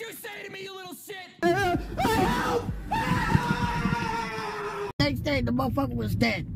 you say to me, you little shit? Help! Next day, the motherfucker was dead.